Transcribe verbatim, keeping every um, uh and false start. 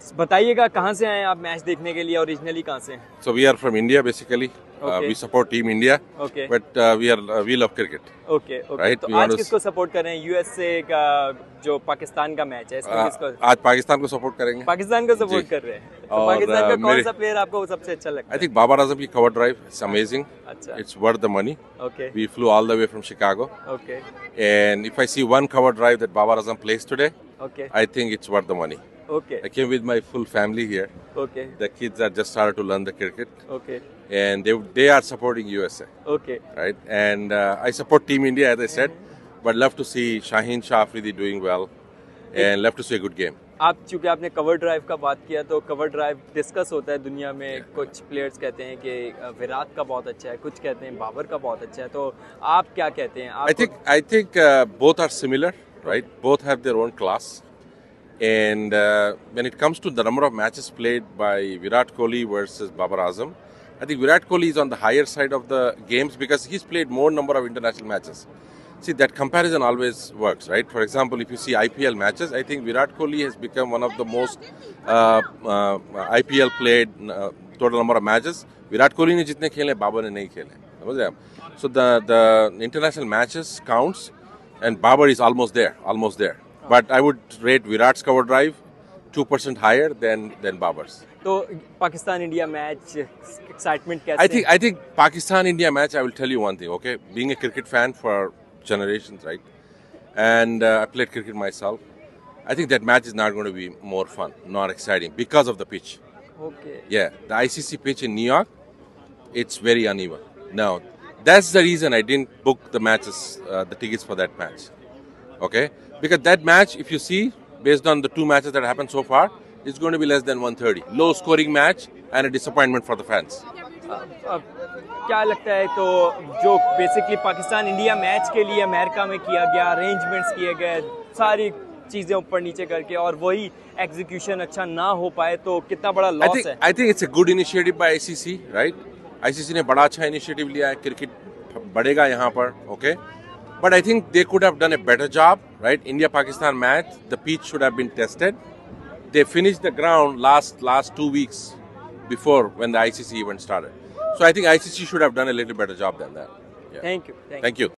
बताइएगा कहाँ से आए आप मैच देखने के लिए, ओरिजिनली कहाँ से हैं? So we are from India basically. Okay. Uh, we support Team India. Okay. But uh, we are uh, we love cricket. Okay okay Right, तो we want आज to- किसको सपोर्ट कर रहे हैं? यूएसए का जो पाकिस्तान का मैच है, इसमें Uh, किसको? आज पाकिस्तान को सपोर्ट करेंगे. पाकिस्तान को सपोर्ट जी. कर रहे हैं। तो और, पाकिस्तान का uh, कौन मेरे- सा प्लेयर आपको सबसे अच्छा लगता I है? think Babar Azam की cover drive is amazing. अच्छा, It's worth the money. Okay We flew all the way from Chicago, okay and if I see one cover drive that Babar Azam plays today, okay I think it's worth the money. Okay I came with my full family here. Okay The kids are just started to learn the cricket, okay and they they are supporting U S A, okay right? And uh, I support Team India as I said, but love to see Shaheen Shah Afridi doing well, and love to see a good game. आप चूंकि आपने cover drive का बात किया, तो cover drive discuss होता है दुनिया में। कुछ प्लेयर्स कहते हैं कि विराट का बहुत अच्छा है, कुछ कहते हैं बाबर का बहुत अच्छा है, तो आप क्या कहते हैं? I think I think uh, both are similar, right? Both have their own class. And uh, when it comes to the number of matches played by Virat Kohli versus Babar Azam, I think Virat Kohli is on the higher side of the games because he's played more number of international matches. See, that comparison always works, right? For example, if you see I P L matches, I think Virat Kohli has become one of the most uh, uh, I P L played uh, total number of matches. Virat Kohli ने जितने खेले, बाबर ने नहीं खेले, समझ रहे आप? So the the international matches counts, and Babar is almost there, almost there. But I would rate Virat's cover drive two percent higher than than Babar's. तो पाकिस्तान इंडिया मैच एक्साइटमेंट कैसे? I think I think Pakistan India match. I will tell you one thing, okay? Being a cricket fan for generations, right? And uh, I played cricket myself. I think that match is not going to be more fun, not exciting because of the pitch. Okay Yeah, the I C C pitch in New York, it's very uneven. Now, that's the reason I didn't book the matches, uh, the tickets for that match. Okay, because that match, if you see, based on the two matches that happened so far, it's going to be less than one thirty. Low scoring match and a disappointment for the fans. अब क्या लगता है, तो जो basically Pakistan India match के लिए America में किया गया, अरेंजमेंट्स किए गए, सारी चीजें ऊपर नीचे करके, और वही एग्जीक्यूशन अच्छा ना हो पाए, तो कितना बड़ा I लॉस think है? I think it's a good initiative by I C C, right? I C C ने बड़ा अच्छा initiative लिया है, क्रिकेट बढ़ेगा यहाँ पर, okay? But I think they could have done a better job, right? India-Pakistan match, the pitch should have been tested. They finished the ground last last two weeks before when the I C C event started. So I think I C C should have done a little better job than that. Yeah. Thank you Thank you.